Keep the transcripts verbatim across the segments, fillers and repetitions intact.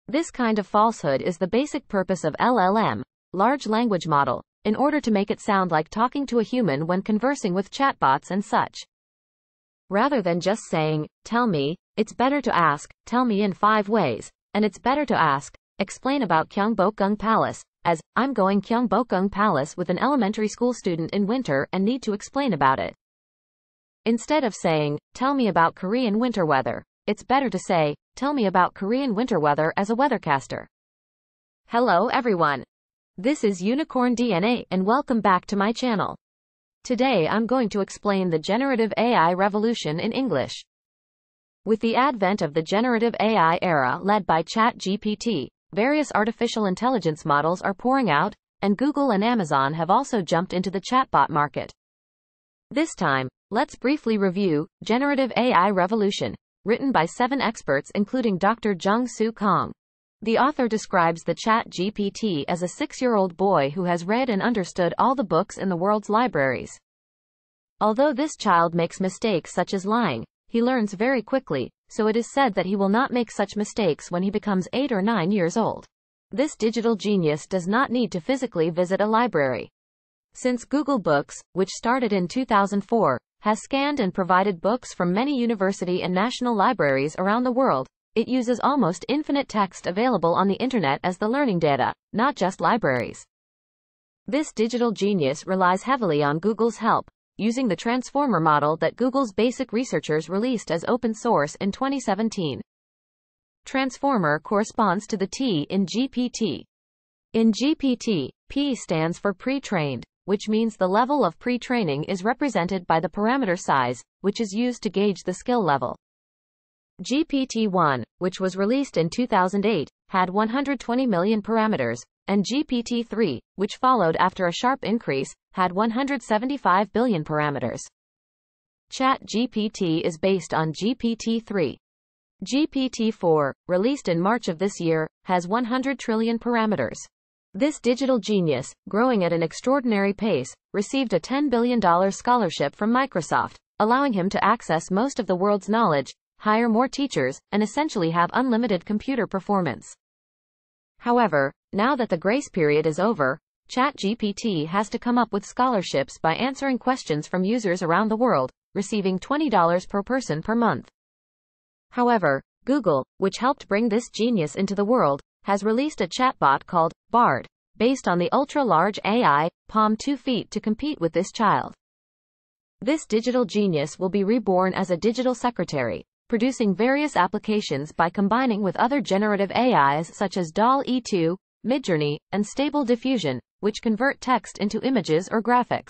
This kind of falsehood is the basic purpose of L L M, large language model, in order to make it sound like talking to a human when conversing with chatbots and such. Rather than just saying, tell me, it's better to ask, tell me in five ways, and it's better to ask, explain about Gyeongbokgung Palace, as, I'm going Gyeongbokgung Palace with an elementary school student in winter and need to explain about it. Instead of saying, tell me about Korean winter weather, it's better to say, tell me about Korean winter weather as a weathercaster. Hello everyone. This is Unicorn D N A and welcome back to my channel. Today I'm going to explain the generative A I revolution in English. With the advent of the generative A I era led by ChatGPT, various artificial intelligence models are pouring out, and Google and Amazon have also jumped into the chatbot market. This time, let's briefly review Generative A I Revolution, written by seven experts including Doctor Jung Soo Kong. The author describes the ChatGPT as a six-year-old boy who has read and understood all the books in the world's libraries. Although this child makes mistakes such as lying, he learns very quickly, so it is said that he will not make such mistakes when he becomes eight or nine years old. This digital genius does not need to physically visit a library. Since Google Books, which started in two thousand four, has scanned and provided books from many university and national libraries around the world, it uses almost infinite text available on the internet as the learning data, not just libraries. This digital genius relies heavily on Google's help, using the transformer model that Google's basic researchers released as open source in twenty seventeen. Transformer corresponds to the T in G P T. In G P T, P stands for pre-trained, which means the level of pre-training is represented by the parameter size, which is used to gauge the skill level. G P T one, which was released in two thousand eight, had one hundred twenty million parameters, and G P T three, which followed after a sharp increase, had one hundred seventy-five billion parameters. ChatGPT is based on G P T three. G P T four, released in March of this year, has one hundred trillion parameters. This digital genius, growing at an extraordinary pace, received a ten billion dollars scholarship from Microsoft, allowing him to access most of the world's knowledge, hire more teachers, and essentially have unlimited computer performance. However, now that the grace period is over, ChatGPT has to come up with scholarships by answering questions from users around the world, receiving twenty dollars per person per month. However, Google, which helped bring this genius into the world, has released a chatbot called Bard, based on the ultra-large A I, Palm two feet to compete with this child. This digital genius will be reborn as a digital secretary, producing various applications by combining with other generative A Is such as D A L L-E two, Midjourney, and Stable Diffusion, which convert text into images or graphics.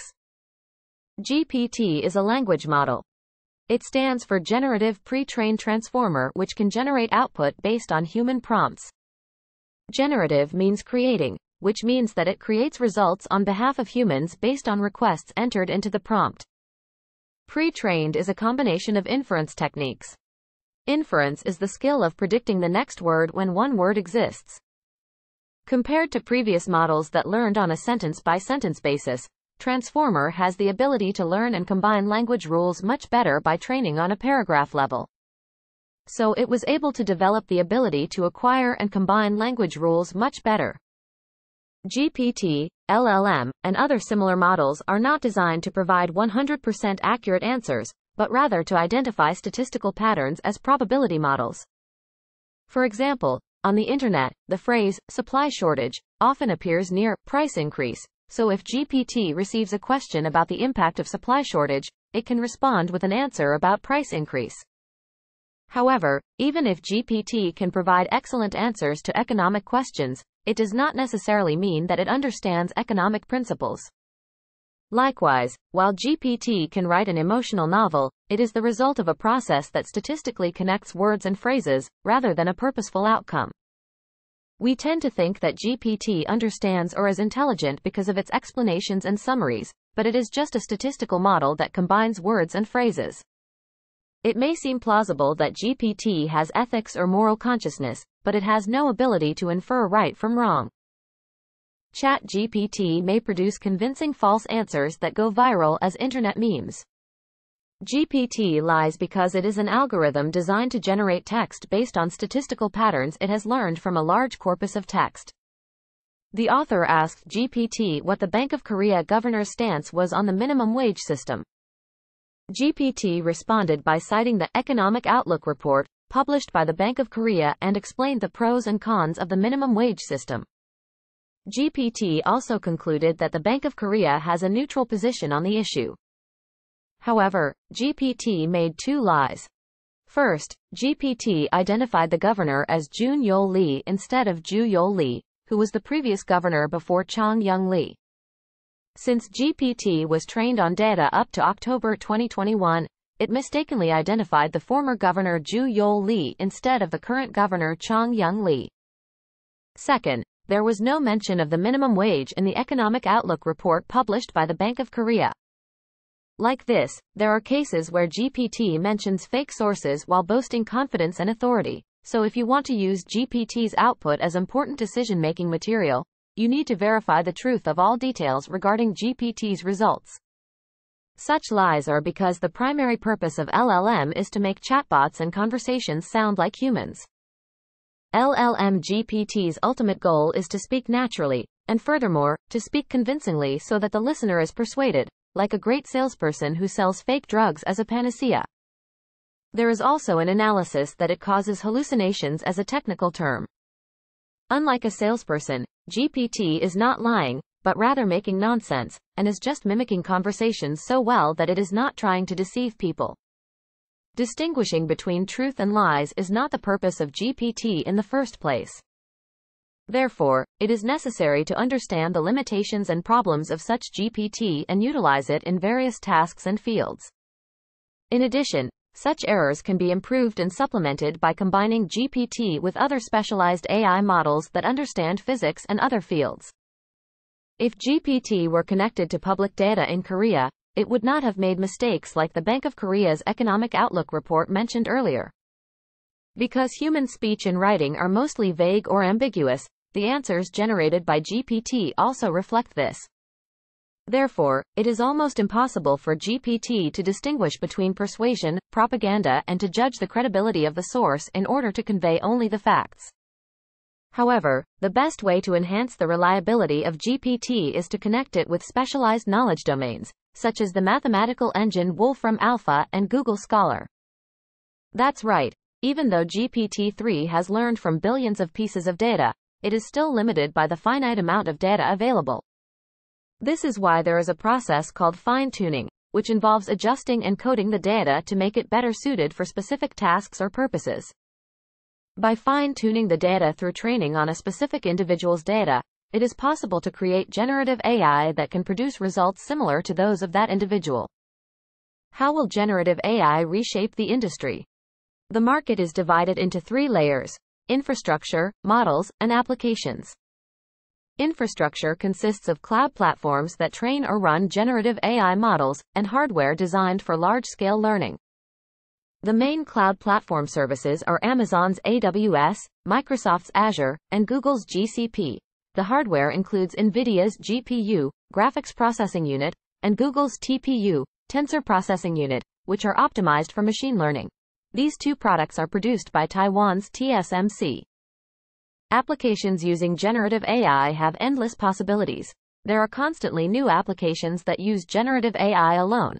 G P T is a language model. It stands for Generative Pre-trained Transformer, which can generate output based on human prompts. Generative means creating, which means that it creates results on behalf of humans based on requests entered into the prompt. Pre-trained is a combination of inference techniques. Inference is the skill of predicting the next word when one word exists. Compared to previous models that learned on a sentence-by-sentence basis, Transformer has the ability to learn and combine language rules much better by training on a paragraph level. So it was able to develop the ability to acquire and combine language rules much better. G P T, L L M, and other similar models are not designed to provide one hundred percent accurate answers, but rather to identify statistical patterns as probability models. For example, on the internet, the phrase, supply shortage, often appears near price increase, so if G P T receives a question about the impact of supply shortage, it can respond with an answer about price increase. However, even if G P T can provide excellent answers to economic questions, it does not necessarily mean that it understands economic principles. Likewise, while G P T can write an emotional novel, it is the result of a process that statistically connects words and phrases, rather than a purposeful outcome. We tend to think that G P T understands or is intelligent because of its explanations and summaries, but it is just a statistical model that combines words and phrases. It may seem plausible that G P T has ethics or moral consciousness, but it has no ability to infer right from wrong. ChatGPT may produce convincing false answers that go viral as internet memes. G P T lies because it is an algorithm designed to generate text based on statistical patterns it has learned from a large corpus of text. The author asked G P T what the Bank of Korea governor's stance was on the minimum wage system. G P T responded by citing the Economic Outlook report, published by the Bank of Korea, and explained the pros and cons of the minimum wage system. G P T also concluded that the Bank of Korea has a neutral position on the issue. However, G P T made two lies. First, G P T identified the governor as Jun Yol Lee instead of Ju Yol Lee, who was the previous governor before Chang Young Lee. Since G P T was trained on data up to October twenty twenty-one, it mistakenly identified the former governor Ju Yol Lee instead of the current governor Chang Young Lee. Second, there was no mention of the minimum wage in the Economic Outlook report published by the Bank of Korea. Like this, there are cases where G P T mentions fake sources while boasting confidence and authority, so if you want to use G P T's output as important decision-making material, you need to verify the truth of all details regarding G P T's results. Such lies are because the primary purpose of L L M is to make chatbots and conversations sound like humans. L L M G P T's ultimate goal is to speak naturally, and furthermore, to speak convincingly so that the listener is persuaded, like a great salesperson who sells fake drugs as a panacea. There is also an analysis that it causes hallucinations as a technical term. Unlike a salesperson, G P T is not lying, but rather making nonsense, and is just mimicking conversations so well that it is not trying to deceive people. Distinguishing between truth and lies is not the purpose of G P T in the first place. Therefore, it is necessary to understand the limitations and problems of such G P T and utilize it in various tasks and fields. In addition, such errors can be improved and supplemented by combining G P T with other specialized A I models that understand physics and other fields. If G P T were connected to public data in Korea, it would not have made mistakes like the Bank of Korea's Economic Outlook report mentioned earlier. Because human speech and writing are mostly vague or ambiguous, the answers generated by G P T also reflect this. Therefore, it is almost impossible for G P T to distinguish between persuasion, propaganda, and to judge the credibility of the source in order to convey only the facts. However, the best way to enhance the reliability of G P T is to connect it with specialized knowledge domains, such as the mathematical engine Wolfram Alpha and Google Scholar. That's right, even though G P T three has learned from billions of pieces of data, it is still limited by the finite amount of data available. This is why there is a process called fine-tuning, which involves adjusting and coding the data to make it better suited for specific tasks or purposes. By fine-tuning the data through training on a specific individual's data, it is possible to create generative A I that can produce results similar to those of that individual. How will generative A I reshape the industry? The market is divided into three layers: infrastructure, models, and applications. Infrastructure consists of cloud platforms that train or run generative A I models, and hardware designed for large-scale learning. The main cloud platform services are Amazon's A W S, Microsoft's Azure, and Google's G C P. The hardware includes NVIDIA's G P U, Graphics Processing Unit, and Google's T P U, Tensor Processing Unit, which are optimized for machine learning. These two products are produced by Taiwan's T S M C. Applications using generative A I have endless possibilities. There are constantly new applications that use generative A I alone.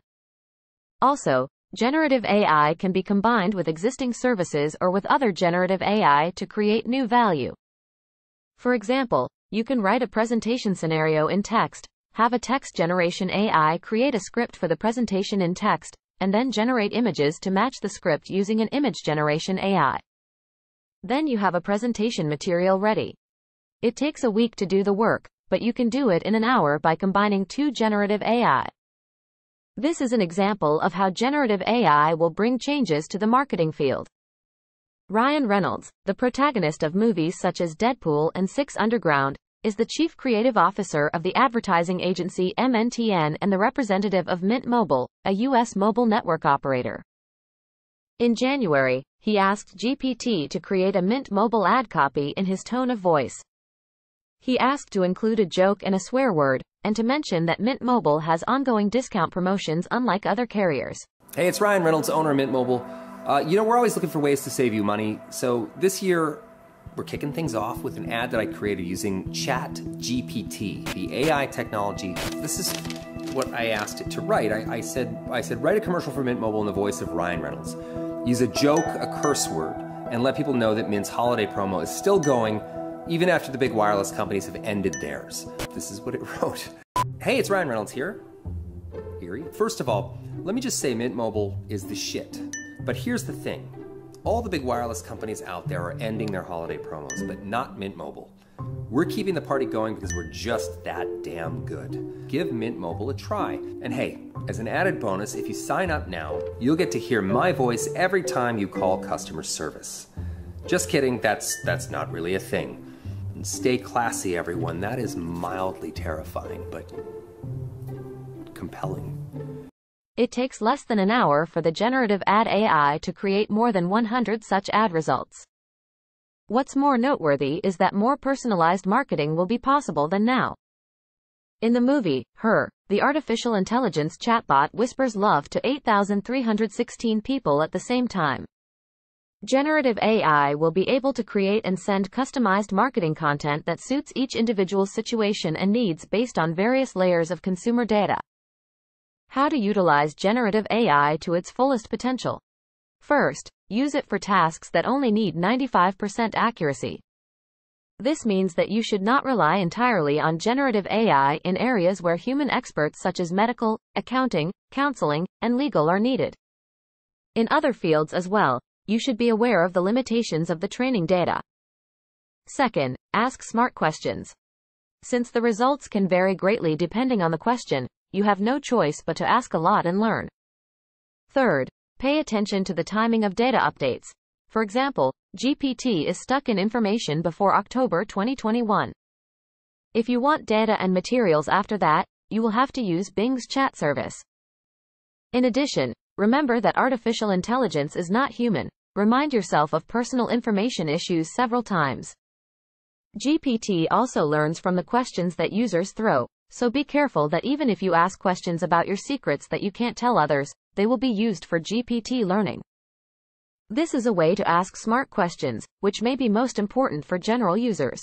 Also, generative A I can be combined with existing services or with other generative A I to create new value. For example, you can write a presentation scenario in text, have a text generation A I create a script for the presentation in text, and then generate images to match the script using an image generation A I. Then you have a presentation material ready. It takes a week to do the work, but you can do it in an hour by combining two generative A I. This is an example of how generative A I will bring changes to the marketing field. Ryan Reynolds, the protagonist of movies such as Deadpool and Six Underground, is the chief creative officer of the advertising agency M N T N and the representative of Mint Mobile, a U S mobile network operator. In January, he asked G P T to create a Mint Mobile ad copy in his tone of voice. He asked to include a joke and a swear word, and to mention that Mint Mobile has ongoing discount promotions unlike other carriers. Hey, it's Ryan Reynolds, owner of Mint Mobile. Uh, you know, we're always looking for ways to save you money. So this year, we're kicking things off with an ad that I created using ChatGPT, the A I technology. This is what I asked it to write. I, I said, I said, write a commercial for Mint Mobile in the voice of Ryan Reynolds. Use a joke, a curse word, and let people know that Mint's holiday promo is still going, even after the big wireless companies have ended theirs. This is what it wrote. Hey, it's Ryan Reynolds here. Eerie. First of all, let me just say Mint Mobile is the shit. But here's the thing. All the big wireless companies out there are ending their holiday promos, but not Mint Mobile. We're keeping the party going because we're just that damn good. Give Mint Mobile a try. And hey, as an added bonus, if you sign up now, you'll get to hear my voice every time you call customer service. Just kidding, that's, that's not really a thing. And stay classy, everyone. That is mildly terrifying, but compelling. It takes less than an hour for the generative ad A I to create more than one hundred such ad results. What's more noteworthy is that more personalized marketing will be possible than now. In the movie, Her, the artificial intelligence chatbot whispers love to eight thousand three hundred sixteen people at the same time. Generative A I will be able to create and send customized marketing content that suits each individual's situation and needs based on various layers of consumer data. How to utilize generative A I to its fullest potential. First, use it for tasks that only need ninety-five percent accuracy. This means that you should not rely entirely on generative A I in areas where human experts such as medical, accounting, counseling, and legal are needed. In other fields as well, you should be aware of the limitations of the training data. Second, ask smart questions. Since the results can vary greatly depending on the question, you have no choice but to ask a lot and learn. Third, pay attention to the timing of data updates. For example, G P T is stuck in information before October twenty twenty-one. If you want data and materials after that, you will have to use Bing's chat service. In addition, remember that artificial intelligence is not human. Remind yourself of personal information issues several times. G P T also learns from the questions that users throw, so be careful that even if you ask questions about your secrets that you can't tell others, they will be used for G P T learning. This is a way to ask smart questions, which may be most important for general users.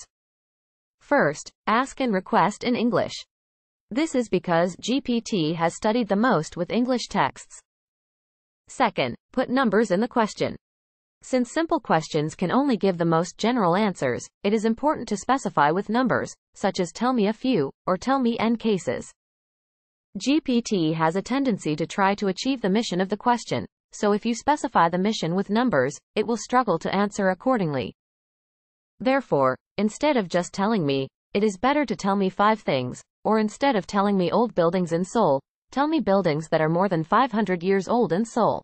First, ask and request in English. This is because G P T has studied the most with English texts. Second, put numbers in the question. Since simple questions can only give the most general answers, it is important to specify with numbers, such as tell me a few, or tell me n cases. G P T has a tendency to try to achieve the mission of the question, so if you specify the mission with numbers, it will struggle to answer accordingly. Therefore, instead of just telling me, it is better to tell me five things, or instead of telling me old buildings in Seoul, tell me buildings that are more than five hundred years old in Seoul.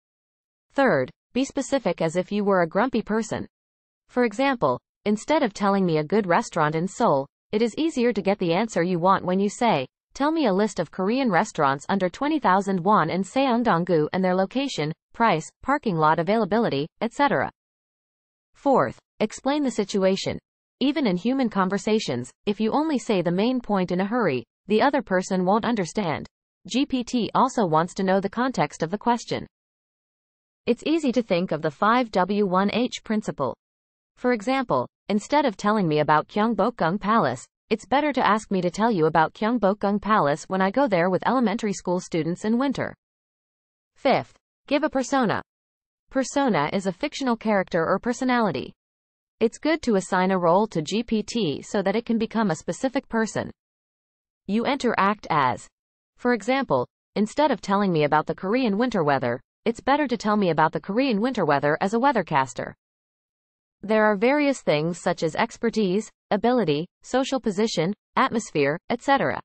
Third, be specific as if you were a grumpy person. For example, instead of telling me a good restaurant in Seoul, it is easier to get the answer you want when you say, tell me a list of Korean restaurants under twenty thousand won in Seongdong-gu and their location, price, parking lot availability, et cetera. Fourth, explain the situation. Even in human conversations, if you only say the main point in a hurry, the other person won't understand. G P T also wants to know the context of the question. It's easy to think of the five W one H principle. For example, instead of telling me about Gyeongbokgung Palace, it's better to ask me to tell you about Gyeongbokgung Palace when I go there with elementary school students in winter. Fifth, give a persona. Persona is a fictional character or personality. It's good to assign a role to G P T so that it can become a specific person. You enter act as. For example, instead of telling me about the Korean winter weather, it's better to tell me about the Korean winter weather as a weathercaster. There are various things such as expertise, ability, social position, atmosphere, et cetera.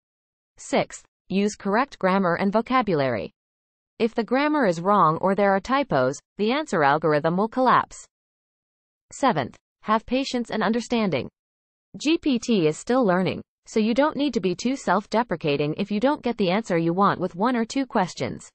Sixth, use correct grammar and vocabulary. If the grammar is wrong or there are typos, the answer algorithm will collapse. Seventh, have patience and understanding. G P T is still learning, so you don't need to be too self-deprecating if you don't get the answer you want with one or two questions.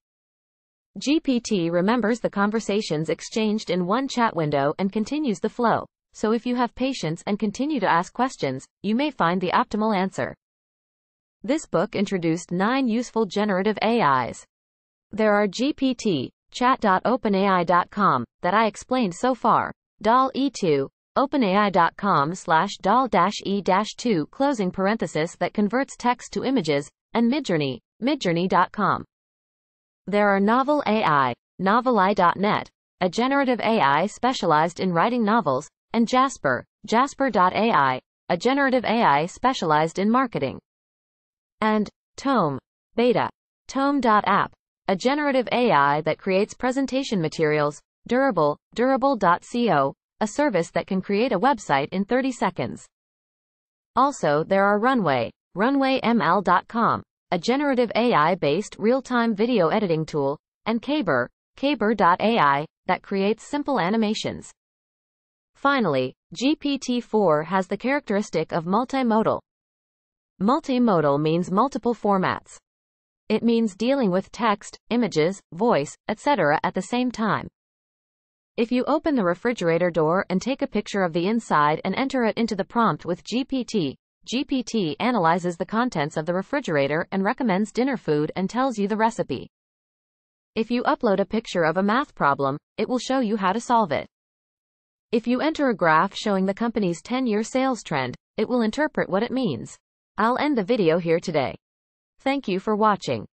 G P T remembers the conversations exchanged in one chat window and continues the flow, so if you have patience and continue to ask questions, you may find the optimal answer. This book introduced nine useful generative A Is. There are G P T, chat dot open A I dot com, that I explained so far, D A L L E two, OpenAI dot com slash D A L L E two closing parenthesis that converts text to images, and Midjourney, Midjourney dot com. There are Novel A I, Noveli dot net, a generative A I specialized in writing novels, and Jasper, Jasper dot A I, a generative A I specialized in marketing. And Tome, Beta, Tome dot app, a generative A I that creates presentation materials, Durable, Durable dot co, a service that can create a website in thirty seconds. Also, there are Runway, Runway M L dot com, a generative A I-based real-time video editing tool, and Caber, Caber dot A I, that creates simple animations. Finally, G P T four has the characteristic of multimodal. Multimodal means multiple formats. It means dealing with text, images, voice, et cetera at the same time. If you open the refrigerator door and take a picture of the inside and enter it into the prompt with G P T, G P T analyzes the contents of the refrigerator and recommends dinner food and tells you the recipe. If you upload a picture of a math problem, it will show you how to solve it. If you enter a graph showing the company's ten-year sales trend, it will interpret what it means. I'll end the video here today. Thank you for watching.